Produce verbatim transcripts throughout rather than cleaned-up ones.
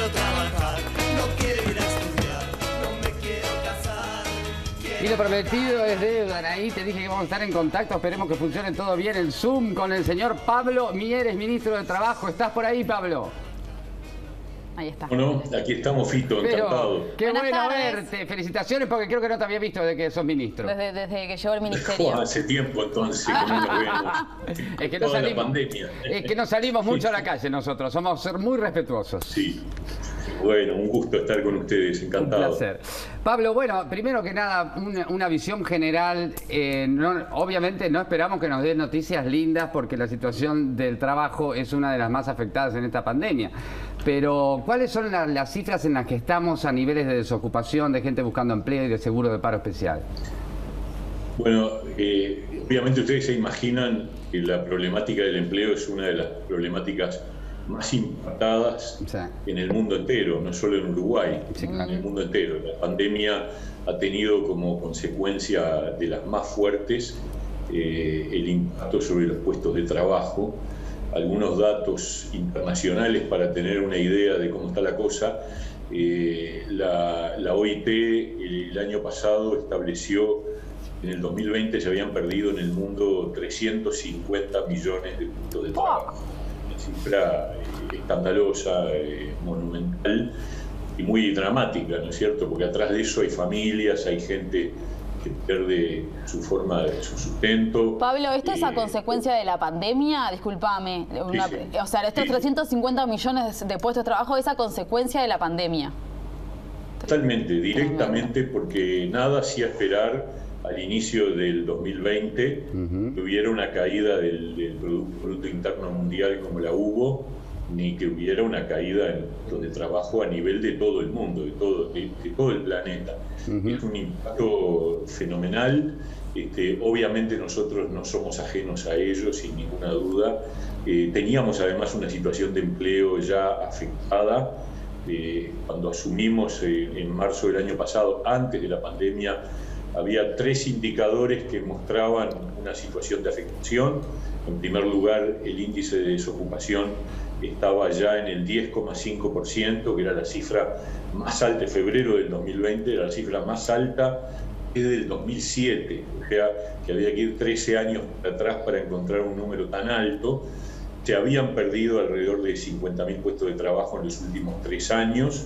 trabajar, no quiero ir a estudiar, no me quiero casar. Y lo prometido es deuda, Anaí. Te dije que vamos a estar en contacto. Esperemos que funcione todo bien. El Zoom con el señor Pablo Mieres, ministro de Trabajo. ¿Estás por ahí, Pablo? Ahí está. Bueno, aquí estamos, Fito, encantado. Pero, qué Buenas bueno tardes. verte. Felicitaciones, porque creo que no te había visto desde que sos ministro. Desde, desde que llegó el ministerio. Oh, hace tiempo entonces que no nos vemos. Es que no Toda la salimos, pandemia. es que no salimos mucho a la calle nosotros. Somos ser muy respetuosos. Sí. Bueno, un gusto estar con ustedes, encantado. Un placer. Pablo, bueno, primero que nada, una, una visión general. Eh, no, obviamente no esperamos que nos den noticias lindas porque la situación del trabajo es una de las más afectadas en esta pandemia. Pero, ¿cuáles son la, las cifras en las que estamos a niveles de desocupación, de gente buscando empleo y de seguro de paro especial? Bueno, eh, obviamente ustedes se imaginan que la problemática del empleo es una de las problemáticas más impactadas Sí. en el mundo entero, no solo en Uruguay, Sí, claro. en el mundo entero. La pandemia ha tenido como consecuencia de las más fuertes eh, el impacto sobre los puestos de trabajo. Algunos datos internacionales para tener una idea de cómo está la cosa. Eh, la, la O I T el, el año pasado estableció en el dos mil veinte se habían perdido en el mundo trescientos cincuenta millones de puestos de trabajo. Una cifra eh, escandalosa, eh, monumental y muy dramática, ¿no es cierto? Porque atrás de eso hay familias, hay gente que pierde su forma de su sustento. Pablo, ¿esto es a Eh, consecuencia de la pandemia? Discúlpame. Una- sí. O sea, estos Sí. trescientos cincuenta millones de puestos de trabajo es a consecuencia de la pandemia. Totalmente, directamente, porque nada hacía esperar al inicio del dos mil veinte Ujú. que hubiera una caída del, del Producto Bruto Interno Mundial como la hubo, ni que hubiera una caída en puestos de trabajo a nivel de todo el mundo, de todo, de, de todo el planeta. Ujú. Es un impacto fenomenal. Este, obviamente nosotros no somos ajenos a ello, sin ninguna duda. Eh, teníamos además una situación de empleo ya afectada. Eh, cuando asumimos eh, en marzo del año pasado, antes de la pandemia, había tres indicadores que mostraban una situación de afectación. En primer lugar, el índice de desocupación estaba ya en el diez coma cinco por ciento, que era la cifra más alta. En febrero del dos mil veinte era la cifra más alta desde el dos mil siete, o sea que había que ir trece años atrás para encontrar un número tan alto. Se habían perdido alrededor de cincuenta mil puestos de trabajo en los últimos tres años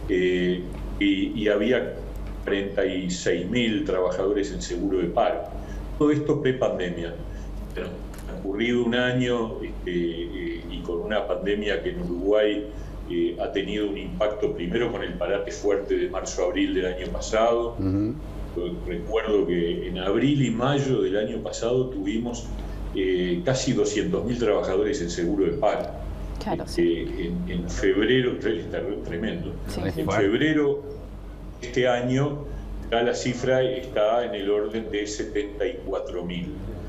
eh, y, y había cuarenta y seis mil trabajadores en seguro de paro. Todo esto pre-pandemia. Bueno, ha ocurrido un año este, eh, y con una pandemia que en Uruguay eh, ha tenido un impacto primero con el parate fuerte de marzo-abril del año pasado. Ujú. Recuerdo que en abril y mayo del año pasado tuvimos eh, casi doscientos mil trabajadores en seguro de paro. Claro, Este, sí. en, en febrero, tremendo. Sí, sí. En febrero de este año ya la cifra está en el orden de setenta y cuatro mil.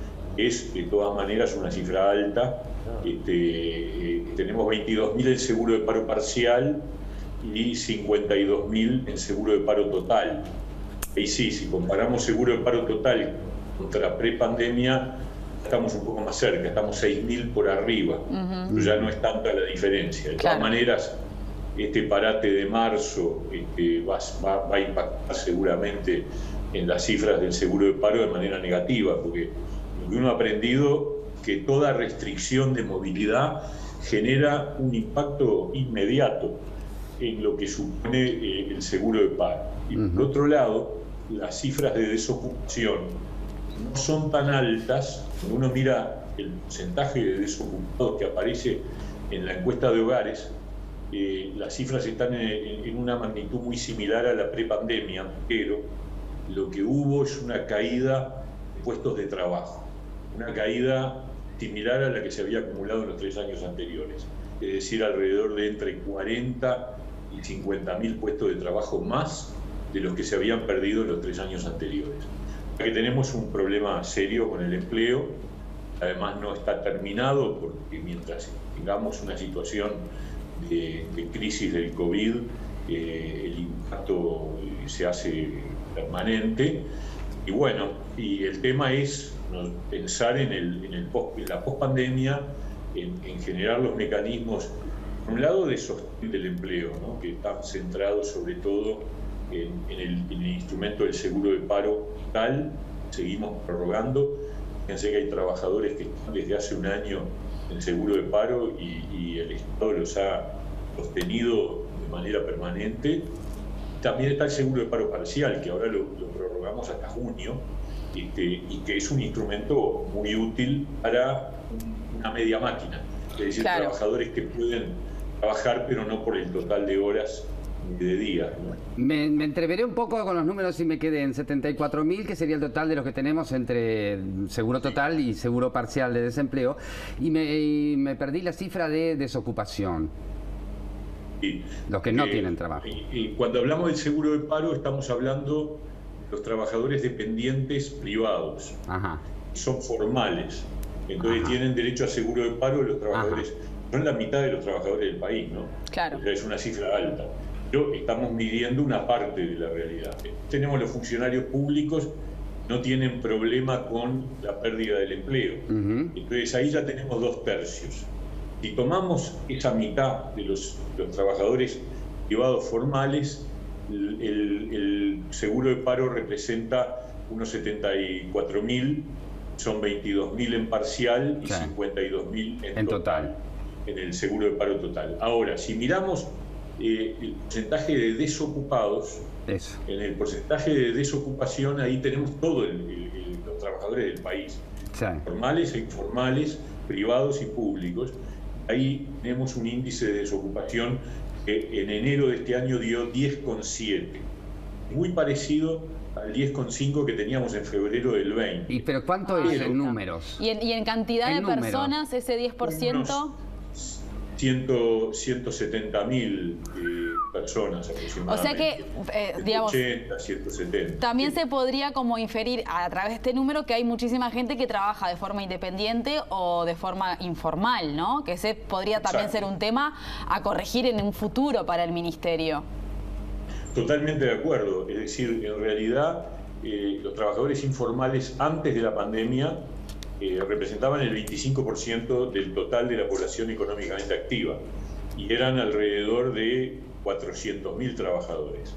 Es de todas maneras una cifra alta. Este, eh, tenemos veintidós mil en seguro de paro parcial y cincuenta y dos mil en seguro de paro total. Y sí, si comparamos seguro de paro total contra prepandemia, estamos un poco más cerca, estamos seis mil por arriba. Ujú. Pero ya no es tanta la diferencia. De Claro. todas maneras, este parate de marzo este, va, va- va a impactar seguramente en las cifras del seguro de paro de manera negativa, porque lo que uno ha aprendido que toda restricción de movilidad genera un impacto inmediato en lo que supone eh, el seguro de paro. Y por Ujú. otro lado, las cifras de desocupación no son tan altas. Cuando uno mira el porcentaje de desocupados que aparece en la encuesta de hogares, eh, las cifras están en, en una magnitud muy similar a la prepandemia, pero lo que hubo es una caída de puestos de trabajo, una caída similar a la que se había acumulado en los tres años anteriores, es decir, alrededor de entre cuarenta y cincuenta mil puestos de trabajo más de los que se habían perdido en los tres años anteriores. Que tenemos un problema serio con el empleo, además no está terminado porque mientras tengamos una situación de, de crisis del COVID, eh, el impacto eh, se hace permanente. Y bueno, y el tema es ¿no? pensar en, el, en, el post, en la pospandemia, en, en generar los mecanismos por un lado, de sostén del empleo, ¿no? Que está centrado sobre todo en, en, el, en el instrumento del seguro de paro tal, seguimos prorrogando. Fíjense que hay trabajadores que están desde hace un año en el seguro de paro y, y el Estado los ha sostenido de manera permanente. También está el seguro de paro parcial, que ahora lo, lo prorrogamos hasta junio, este, y que es un instrumento muy útil para una media máquina, es decir, claro, trabajadores que pueden trabajar pero no por el total de horas de día, ¿no? Me, me entreveré un poco con los números y me quedé en setenta y cuatro mil, que sería el total de los que tenemos entre seguro total y seguro parcial de desempleo, y me, y me perdí la cifra de desocupación. Y, los que no eh, tienen trabajo. Y, y cuando hablamos del seguro de paro estamos hablando de los trabajadores dependientes privados. Ajá. Son formales, entonces Ajá. tienen derecho a seguro de paro los trabajadores. Ajá. Son la mitad de los trabajadores del país, ¿no? Claro. O sea, es una cifra alta. Pero estamos midiendo una parte de la realidad. Tenemos los funcionarios públicos, no tienen problema con la pérdida del empleo. Uh-huh. Entonces ahí ya tenemos dos tercios. Si tomamos esa mitad de los, los trabajadores privados formales, el, el, el seguro de paro representa unos setenta y cuatro mil, son veintidós mil en parcial y sí. cincuenta y dos mil en, en total, total, en el seguro de paro total. Ahora, si miramos eh, el porcentaje de desocupados, Eso. en el porcentaje de desocupación, ahí tenemos todos los trabajadores del país, sí. formales e informales, privados y públicos. Ahí tenemos un índice de desocupación que en enero de este año dio diez coma siete, muy parecido al diez coma cinco que teníamos en febrero del veinte. ¿Y pero cuánto ah, es en números? ¿Y en, y en cantidad en de número. personas ese diez por ciento? ciento setenta mil eh, personas aproximadamente. O sea que, eh, digamos, ochenta, ciento setenta. También sí. se podría como inferir a través de este número que hay muchísima gente que trabaja de forma independiente o de forma informal, ¿no? Que ese podría también Exacto. ser un tema a corregir en un futuro para el Ministerio. Totalmente de acuerdo. Es decir, en realidad, eh, los trabajadores informales antes de la pandemia Eh, representaban el veinticinco por ciento del total de la población económicamente activa y eran alrededor de cuatrocientos mil trabajadores.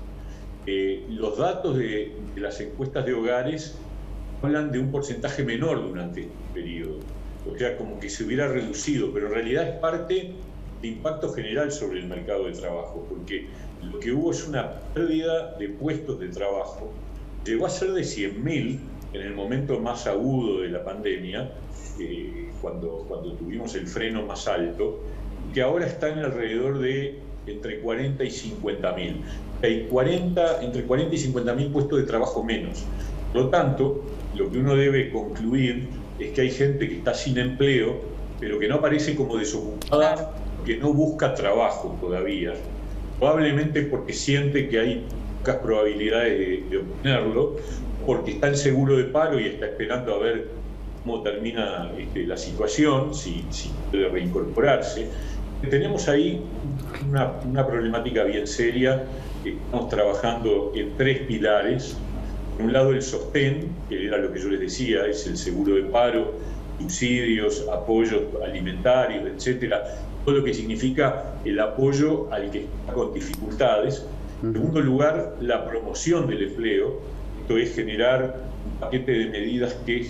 Eh, los datos de, de las encuestas de hogares hablan de un porcentaje menor durante este periodo, o sea, como que se hubiera reducido, pero en realidad es parte de impacto general sobre el mercado de trabajo, porque lo que hubo es una pérdida de puestos de trabajo, llegó a ser de cien mil en el momento más agudo de la pandemia, eh, cuando, cuando tuvimos el freno más alto, que ahora están alrededor de entre cuarenta y cincuenta mil. Hay cuarenta, entre cuarenta y cincuenta mil puestos de trabajo menos. Por lo tanto, lo que uno debe concluir es que hay gente que está sin empleo, pero que no aparece como desocupada, que no busca trabajo todavía, probablemente porque siente que hay pocas probabilidades de, de obtenerlo, porque está en seguro de paro y está esperando a ver cómo termina este, la situación, si, si puede reincorporarse. Tenemos ahí una, una problemática bien seria. Estamos trabajando en tres pilares. Por un lado, el sostén, que era lo que yo les decía, es el seguro de paro, subsidios, apoyos alimentarios, etcétera, todo lo que significa el apoyo al que está con dificultades. En segundo lugar, la promoción del empleo. Esto es generar un paquete de medidas que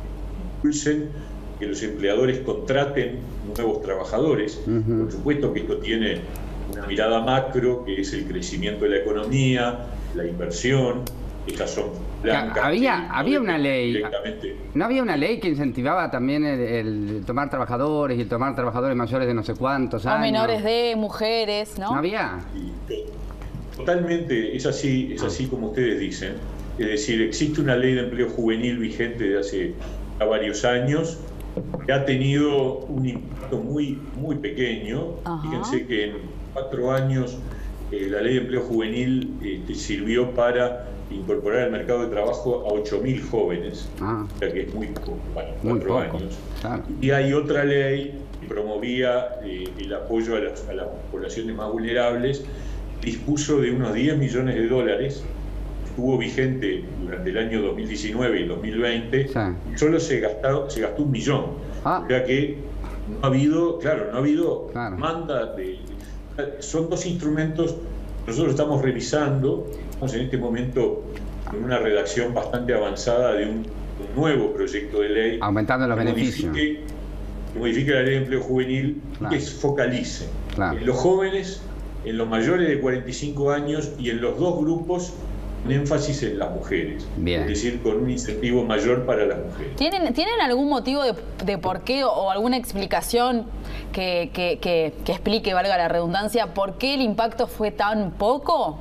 impulsen que los empleadores contraten nuevos trabajadores. Uh-huh. Por supuesto que esto tiene una mirada macro, que es el crecimiento de la economía, la inversión. Estas son blancas. Había, había una ley. ¿No había una ley que incentivaba también el, el tomar trabajadores y el tomar trabajadores mayores de no sé cuántos años? O menores de mujeres, ¿no? ¿No había? Sí, totalmente, es así, es así como ustedes dicen. Es decir, existe una ley de empleo juvenil vigente de hace ya varios años que ha tenido un impacto muy, muy pequeño. Ajá. Fíjense que en cuatro años eh, la ley de empleo juvenil este, sirvió para incorporar al mercado de trabajo a ocho mil jóvenes, ah. o sea que es muy poco, bueno, muy cuatro poco. años. Ah. Y hay otra ley que promovía eh, el apoyo a las, a las poblaciones más vulnerables, dispuso de unos diez millones de dólares. Estuvo vigente durante el año dos mil diecinueve y dos mil veinte, sí. y solo se gastó, se gastó un millón. Ah. O sea que no ha habido, claro, no ha habido Claro. demanda de... Son dos instrumentos que nosotros estamos revisando, estamos en este momento en una redacción bastante avanzada de un, un nuevo proyecto de ley. Aumentando los que beneficios. modifique, que modifique la ley de empleo juvenil, Claro. y que se focalice Claro. en los jóvenes, en los mayores de cuarenta y cinco años y en los dos grupos, con énfasis en las mujeres. Bien. Es decir, con un incentivo mayor para las mujeres. ¿Tienen, ¿Tienen algún motivo de, de por qué o, o alguna explicación que, que, que, que explique, valga la redundancia, por qué el impacto fue tan poco?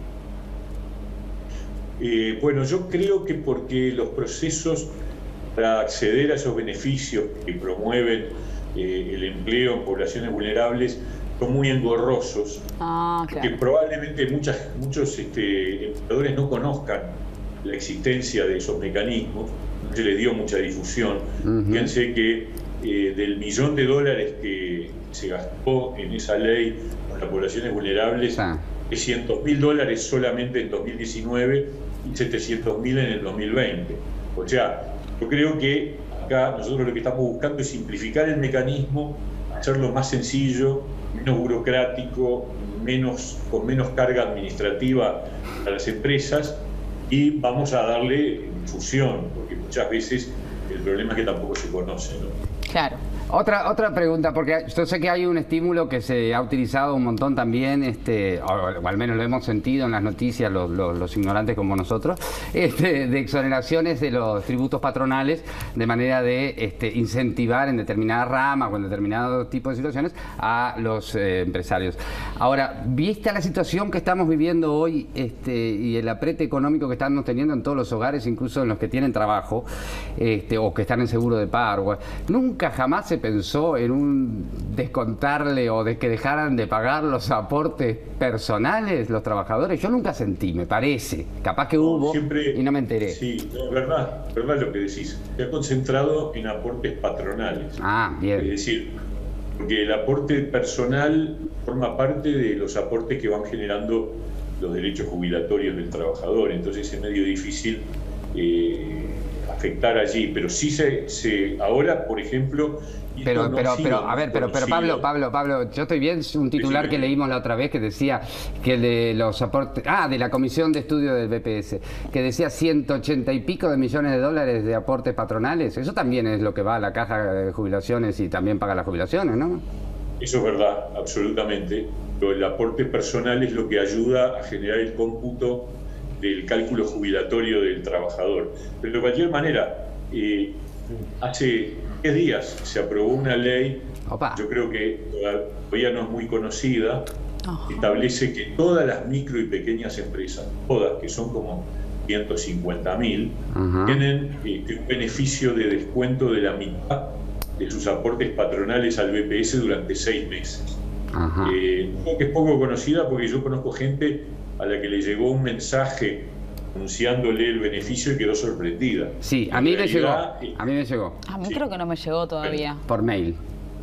Eh, bueno, yo creo que porque los procesos para acceder a esos beneficios que promueven eh, el empleo en poblaciones vulnerables son muy engorrosos, Ah, que claro. probablemente muchas, muchos este, empleadores no conozcan la existencia de esos mecanismos, no se les dio mucha difusión. Ujú. Fíjense que eh, del millón de dólares que se gastó en esa ley con las poblaciones vulnerables, Ah. trescientos mil dólares solamente en dos mil diecinueve y setecientos mil en el dos mil veinte. O sea, yo creo que acá nosotros lo que estamos buscando es simplificar el mecanismo, hacerlo más sencillo, menos burocrático, menos, con menos carga administrativa a las empresas, y vamos a darle difusión, porque muchas veces el problema es que tampoco se conoce, ¿no? Claro. Otra, otra pregunta, porque yo sé que hay un estímulo que se ha utilizado un montón también, este, o, o al menos lo hemos sentido en las noticias los, los, los ignorantes como nosotros, este, de exoneraciones de los tributos patronales de manera de este, incentivar en determinadas ramas o en determinados tipos de situaciones a los eh, empresarios. Ahora, vista la situación que estamos viviendo hoy este, y el aprete económico que estamos teniendo en todos los hogares, incluso en los que tienen trabajo este, o que están en seguro de paro, nunca jamás se pensó en un descontarle o de que dejaran de pagar los aportes personales los trabajadores. Yo nunca sentí, me parece. Capaz que hubo Siempre- y no me enteré. Sí, no, es verdad, es verdad lo que decís. Se ha concentrado en aportes patronales. Ah, Es bien. decir, porque el aporte personal forma parte de los aportes que van generando los derechos jubilatorios del trabajador. Entonces es medio difícil eh, afectar allí. Pero sí se, se ahora, por ejemplo... y esto Pero, no pero, ha sido pero, a ver, pero, pero conocido. Pablo, Pablo, Pablo, yo estoy bien, un titular Decime. que leímos la otra vez que decía que el de los aportes, ah, de la Comisión de Estudio del B P S, que decía ciento ochenta y pico de millones de dólares de aportes patronales. Eso también es lo que va a la caja de jubilaciones y también paga las jubilaciones, ¿no? Eso es verdad, absolutamente. Pero el aporte personal es lo que ayuda a generar el cómputo del cálculo jubilatorio del trabajador. Pero de cualquier manera, eh, hace diez días se aprobó una ley, Opa. yo creo que todavía no es muy conocida, Ajá. que establece que todas las micro y pequeñas empresas, todas, que son como ciento cincuenta mil, Ajá. tienen este, un beneficio de descuento de la mitad de sus aportes patronales al B P S durante seis meses. Ajá. Eh, creo que es poco conocida porque yo conozco gente a la que le llegó un mensaje anunciándole el beneficio y quedó sorprendida. Sí, a En mí me llegó, realidad, eh, a mí me llegó, A mí Sí. creo que no me llegó todavía. por mail.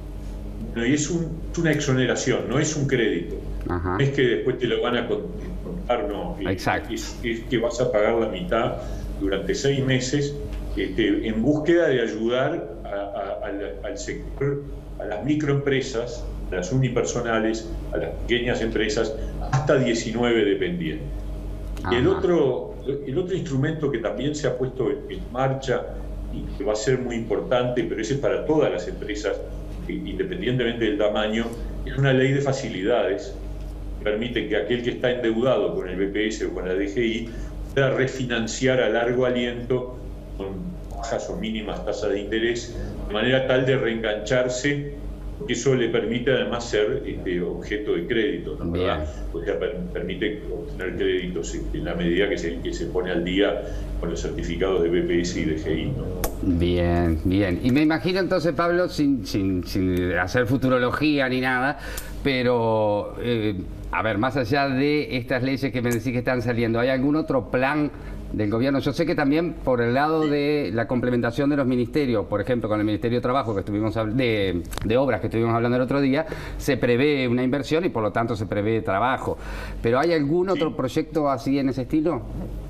no, y es, un- es una exoneración, no es un crédito. Ajá. No es que después te lo van a con- contar, no. Eh, Exacto. Es, es que vas a pagar la mitad durante seis meses este, en búsqueda de ayudar a- a- a la- al sector, a las microempresas, a las unipersonales, a las pequeñas empresas, hasta diecinueve dependientes. Y el Ajá. otro, el otro instrumento que también se ha puesto en, en marcha y que va a ser muy importante, pero ese es para todas las empresas, eh, independientemente del tamaño, es una ley de facilidades que permite que aquel que está endeudado con el B P S o con la D G I pueda refinanciar a largo aliento con bajas o mínimas tasas de interés, de manera tal de reengancharse, porque eso le permite además ser este, objeto de crédito, ¿no? Bien. ¿Verdad? O sea, per- permite obtener créditos en la medida que se, que se pone al día con los certificados de B P S y D G I, ¿no? Bien, bien. Y me imagino entonces, Pablo, sin, sin, sin hacer futurología ni nada, pero, eh, a ver, más allá de estas leyes que me decís que están saliendo, ¿hay algún otro plan del gobierno? Yo sé que también por el lado de la complementación de los ministerios, por ejemplo, con el Ministerio de Trabajo, que estuvimos hab- de, de obras que estuvimos hablando el otro día, se prevé una inversión y por lo tanto se prevé trabajo. ¿Pero hay algún otro Sí. proyecto así en ese estilo?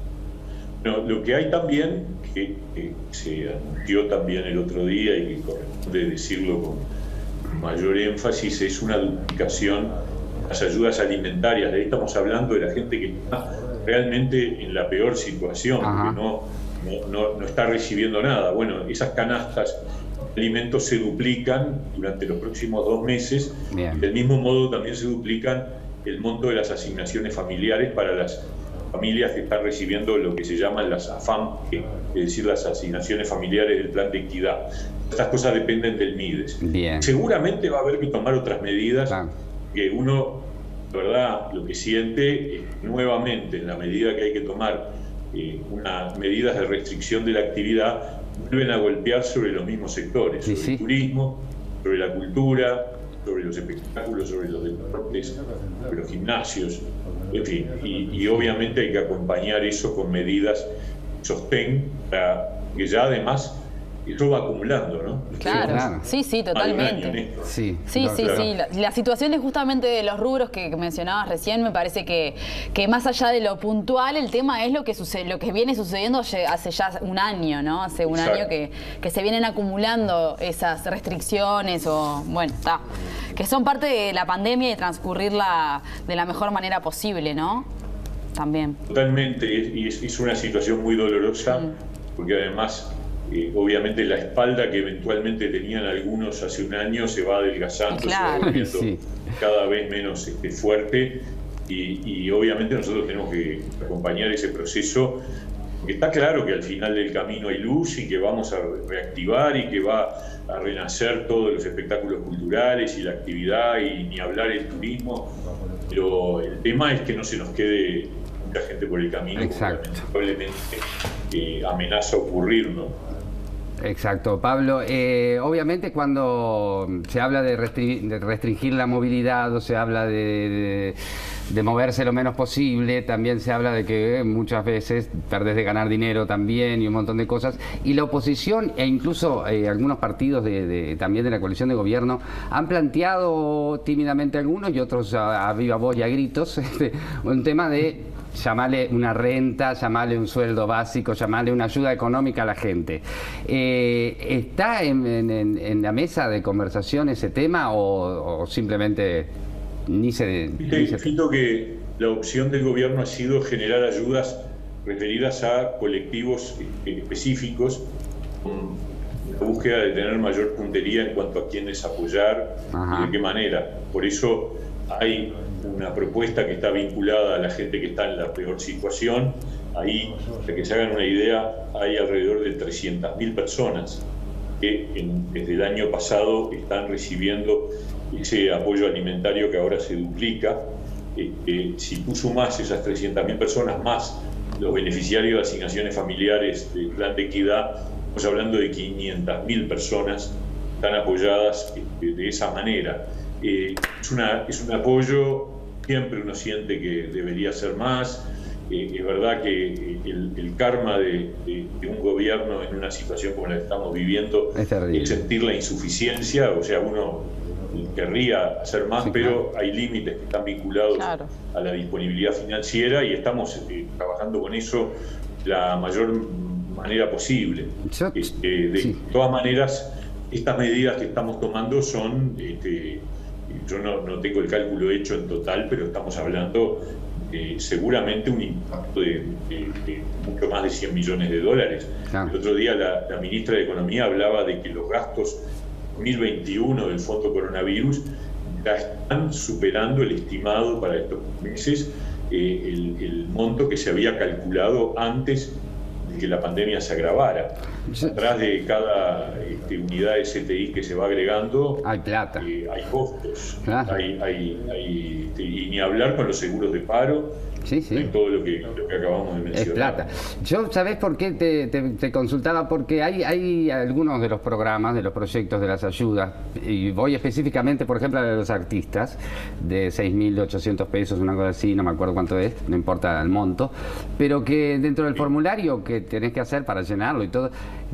No, lo que hay también, que, que se anunció también el otro día y que corresponde decirlo con, mayor énfasis es una duplicación de las ayudas alimentarias. Ahí estamos hablando de la gente que está realmente en la peor situación, Ajá. que no, no, no, no está recibiendo nada. Bueno, esas canastas de alimentos se duplican durante los próximos dos meses. Bien. Del mismo modo también se duplican el monto de las asignaciones familiares para las familias que están recibiendo lo que se llaman las A F A M, es decir, las asignaciones familiares del Plan de Equidad. Estas cosas dependen del MIDES. Bien. Seguramente va a haber que tomar otras medidas, Claro. que uno, la verdad, lo que siente es nuevamente, en la medida que hay que tomar eh, unas medidas de restricción de la actividad, vuelven a golpear sobre los mismos sectores, Sí, sobre sí. el turismo, sobre la cultura, sobre los espectáculos, sobre los deportes, sobre los gimnasios, en fin, y, y obviamente hay que acompañar eso con medidas de sostén, para que ya además eso va acumulando, ¿no? Claro, Claro. sí, sí, Más de un año en totalmente. esto. Sí, Sí, no, sí, claro. sí. La, la situación es justamente de los rubros que, que mencionabas recién. Me parece que, que más allá de lo puntual, el tema es lo que sucede, lo que viene sucediendo hace ya un año, ¿no? Hace un Exacto. año que, que se vienen acumulando esas restricciones o, bueno, está, que son parte de la pandemia y transcurrirla de la mejor manera posible, ¿no? También. Totalmente, y es, es una situación muy dolorosa, porque además, eh, obviamente, la espalda que eventualmente tenían algunos hace un año se va adelgazando, Claro. se va volviendo Sí. cada vez menos este, fuerte, y, y obviamente nosotros tenemos que acompañar ese proceso, porque está claro que al final del camino hay luz y que vamos a reactivar y que va a renacer todos los espectáculos culturales y la actividad, y ni hablar el turismo, pero el tema es que no se nos quede mucha gente por el camino, Exacto. porque lamentablemente eh, amenaza ocurrir, ¿no? Exacto, Pablo. Eh, obviamente cuando se habla de, restri- de restringir la movilidad o se habla de, de, de moverse lo menos posible, también se habla de que eh, muchas veces perdés de ganar dinero también y un montón de cosas. Y la oposición e incluso eh, algunos partidos de, de, también de la coalición de gobierno han planteado tímidamente algunos y otros a, a viva voz y a gritos este, un tema de llamarle una renta, llamarle un sueldo básico, llamarle una ayuda económica a la gente. Eh, ¿Está en, en, en la mesa de conversación ese tema o, o simplemente ni se... Ni se... Fito, que la opción del gobierno ha sido generar ayudas referidas a colectivos específicos, con la búsqueda de tener mayor puntería en cuanto a quiénes apoyar Ajá. y de qué manera. Por eso hay una propuesta que está vinculada a la gente que está en la peor situación. Ahí, para que se hagan una idea, hay alrededor de trescientas mil personas que en, desde el año pasado están recibiendo ese apoyo alimentario que ahora se duplica. Eh, eh, si tú sumas esas trescientas mil personas más los beneficiarios de asignaciones familiares del Plan de Equidad, estamos hablando de quinientas mil personas que están apoyadas eh, de esa manera. Eh, es, una, es un apoyo, siempre uno siente que debería ser más. Eh, es verdad que el, el karma de, de, de un gobierno en una situación como la que estamos viviendo Es terrible. es sentir la insuficiencia, o sea, uno querría hacer más, Sí, pero claro. hay límites que están vinculados Claro. a la disponibilidad financiera y estamos eh, trabajando con eso de la mayor manera posible. Yo- Este, de sí. todas maneras, estas medidas que estamos tomando son, este, yo no, no tengo el cálculo hecho en total, pero estamos hablando eh, seguramente un impacto de, de- de mucho más de cien millones de dólares. Claro. El otro día la, la ministra de Economía hablaba de que los gastos dos mil veintiuno del Fondo Coronavirus ya están superando el estimado para estos meses, eh, el, el monto que se había calculado antes de que la pandemia se agravara. Yo- Atrás de cada este, unidad de C T I que se va agregando, Hay plata. eh, hay costos. Claro. Hay, hay, hay, este, y ni hablar con los seguros de paro, Sí, sí. y todo lo que, lo que acabamos de mencionar. Es plata. Yo, ¿sabés por qué te, te- te consultaba? Porque hay, hay algunos de los programas, de los proyectos, de las ayudas, y voy específicamente, por ejemplo, a los artistas, de seis mil ochocientos pesos, una cosa así, no me acuerdo cuánto es, no importa el monto, pero que dentro del formulario que tenés que hacer para llenarlo y todo,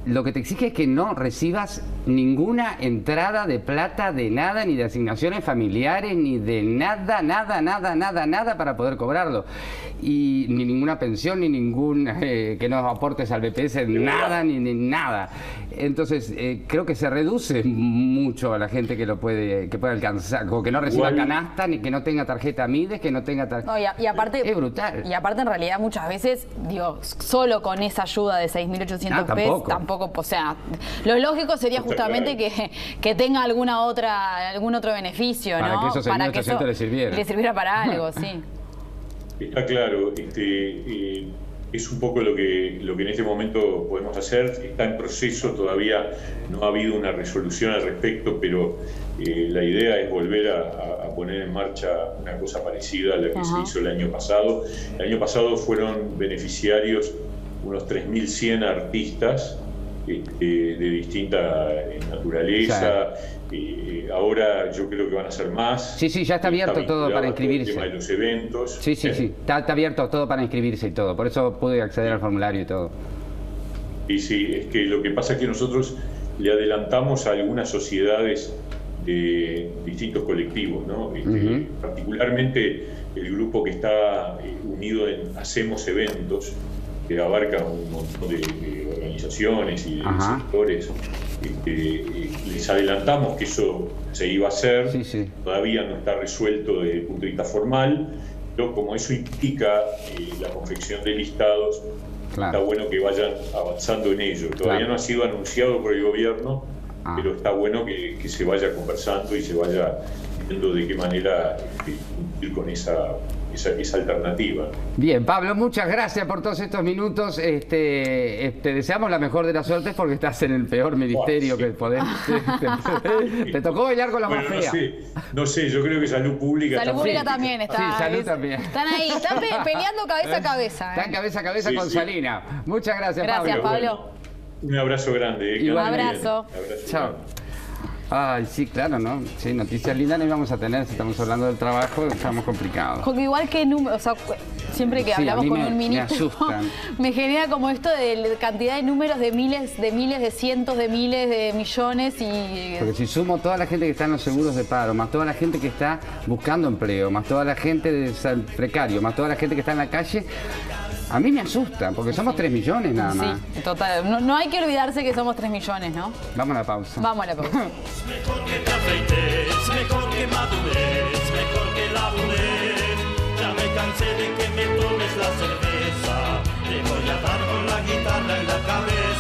lo que te exige es que no recibas ninguna entrada de plata, de nada, ni de asignaciones familiares, ni de nada, nada, nada, nada, nada para poder cobrarlo. Y ni ninguna pensión, ni ningún eh, que nos aportes al B P S, nada, ni, ni nada. Entonces, eh, creo que se reduce mucho a la gente que lo puede, que puede alcanzar, como que no reciba Igual, canasta, ni que no tenga tarjeta Mides, que no tenga tarjeta. No, y, a- y aparte, Es brutal. Y aparte, en realidad, muchas veces, digo, solo con esa ayuda de seis mil ochocientos Ah, pesos, tampoco. tampoco, o sea, lo lógico sería justamente que, que tenga alguna otra, algún otro beneficio, Para ¿no? que esos seis mil ochocientos le sirviera. Le sirviera para algo, sí. Está claro, este, eh, es un poco lo que, lo que en este momento podemos hacer. Está en proceso, todavía no ha habido una resolución al respecto, pero eh, la idea es volver a, a poner en marcha una cosa parecida a la que Ajá. se hizo el año pasado. El año pasado fueron beneficiarios unos tres mil cien artistas este, de distinta eh, naturaleza. Eh, ahora yo creo que van a ser más. Sí, sí, ya está abierto todo para vinculado a inscribirse. El tema de los eventos. Sí, sí, Eh, sí. Está, está abierto todo para inscribirse y todo. Por eso pude acceder al formulario y todo. Y sí, es que lo que pasa es que nosotros le adelantamos a algunas sociedades de distintos colectivos, ¿no? Este, Ujú. Particularmente el grupo que está eh, unido en Hacemos Eventos, que abarca un montón de, de organizaciones y de Ajá. sectores. Este, eh, les adelantamos que eso se iba a hacer, Sí, sí. todavía no está resuelto desde el punto de vista formal, pero como eso implica eh, la confección de listados, Claro. está bueno que vayan avanzando en ello. Todavía Claro. no ha sido anunciado por el gobierno, Ah. pero está bueno que, que se vaya conversando y se vaya viendo de qué manera este, cumplir con esa, esa, esa alternativa. Bien, Pablo, muchas gracias por todos estos minutos. Este, este, deseamos la mejor de las suertes porque estás en el peor ministerio sí. que podés. Te, te tocó bailar con la Bueno, más no fea. sé, no sé, yo creo que Salud Pública Salud está Pública muy también está. Sí, Salud es- también. Están ahí, están pe- peleando cabeza a cabeza. Están ¿eh? cabeza a cabeza Sí, con sí. Salina. Muchas gracias, Gracias, Pablo. Pablo. Bueno, un abrazo grande. eh, que Igual. anden bien. Abrazo. Abrazo Chao. grande. Ay, sí, claro, ¿no? Sí, noticias lindas no íbamos a tener si estamos hablando del trabajo, estamos complicados. Porque igual que número, o sea, cu- siempre que Sí, hablamos a mí con me- un me ministro, asustan. me genera como esto de la cantidad de números de miles, de miles, de cientos de miles, de millones y... Porque si sumo toda la gente que está en los seguros de paro, más toda la gente que está buscando empleo, más toda la gente de sal- precario, más toda la gente que está en la calle, a mí me asusta, porque somos tres millones nada más. Sí, total. No, no hay que olvidarse que somos tres millones, ¿no? Vamos a la pausa. Vamos a la pausa. Mejor que te afeites, mejor que madures, mejor que labures. Ya me cansé de que me tomes la cerveza. Te voy a dar con la guitarra en la cabeza.